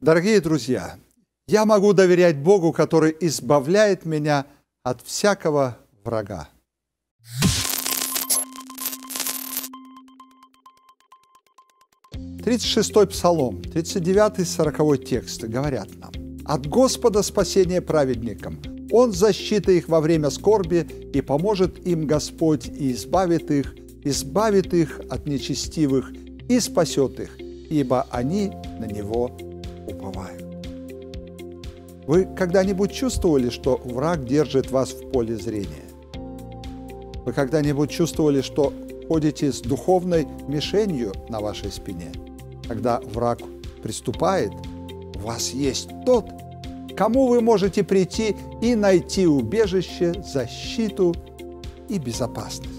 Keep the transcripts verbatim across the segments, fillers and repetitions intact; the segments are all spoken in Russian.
Дорогие друзья, я могу доверять Богу, который избавляет меня от всякого врага. тридцать шестой Псалом, тридцать девятый, сороковой тексты говорят нам: «От Господа спасение праведникам, Он защита их во время скорби, и поможет им Господь, и избавит их, избавит их от нечестивых, и спасет их, ибо они на Него уповают». Вы когда-нибудь чувствовали, что враг держит вас в поле зрения? Вы когда-нибудь чувствовали, что ходите с духовной мишенью на вашей спине? Когда враг приступает, у вас есть тот, к кому вы можете прийти и найти убежище, защиту и безопасность.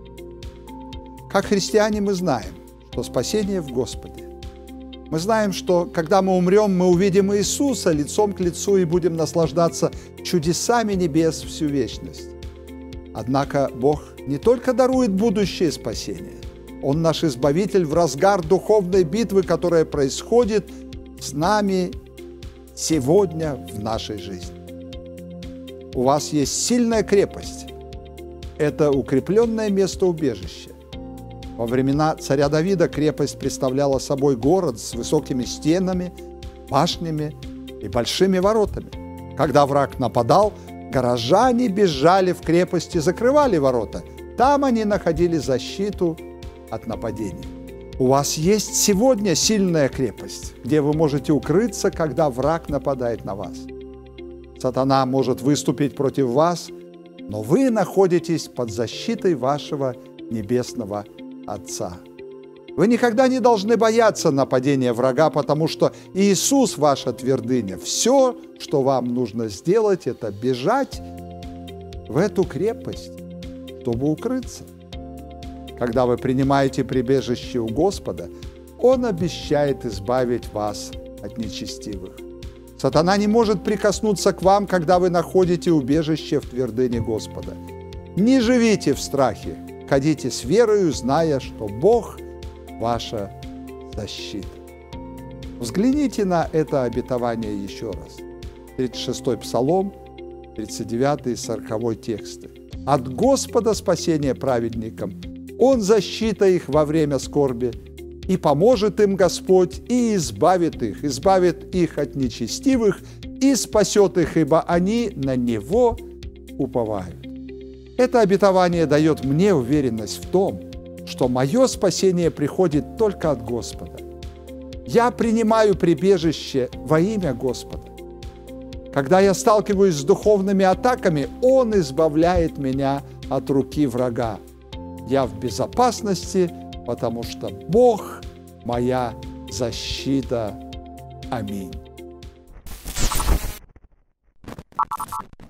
Как христиане мы знаем, что спасение в Господе. Мы знаем, что когда мы умрем, мы увидим Иисуса лицом к лицу и будем наслаждаться чудесами небес всю вечность. Однако Бог не только дарует будущее спасение, Он наш Избавитель в разгар духовной битвы, которая происходит с нами сегодня в нашей жизни. У вас есть сильная крепость. Это укрепленное место убежища. Во времена царя Давида крепость представляла собой город с высокими стенами, башнями и большими воротами. Когда враг нападал, горожане бежали в крепость и закрывали ворота. Там они находили защиту от нападений. У вас есть сегодня сильная крепость, где вы можете укрыться, когда враг нападает на вас. Сатана может выступить против вас, но вы находитесь под защитой вашего небесного Отца. Вы никогда не должны бояться нападения врага, потому что Иисус – ваша твердыня. Все, что вам нужно сделать, это бежать в эту крепость, чтобы укрыться. Когда вы принимаете прибежище у Господа, Он обещает избавить вас от нечестивых. Сатана не может прикоснуться к вам, когда вы находите убежище в твердыне Господа. Не живите в страхе, ходите с верою, зная, что Бог – ваша защита. Взгляните на это обетование еще раз. тридцать шестой Псалом, тридцать девятый, сороковой тексты. «От Господа спасение праведникам, Он защита их во время скорби, и поможет им Господь, и избавит их, избавит их от нечестивых, и спасет их, ибо они на Него уповают». Это обетование дает мне уверенность в том, что мое спасение приходит только от Господа. Я принимаю прибежище во имя Господа. Когда я сталкиваюсь с духовными атаками, Он избавляет меня от руки врага. Я в безопасности, потому что Бог – моя защита. Аминь.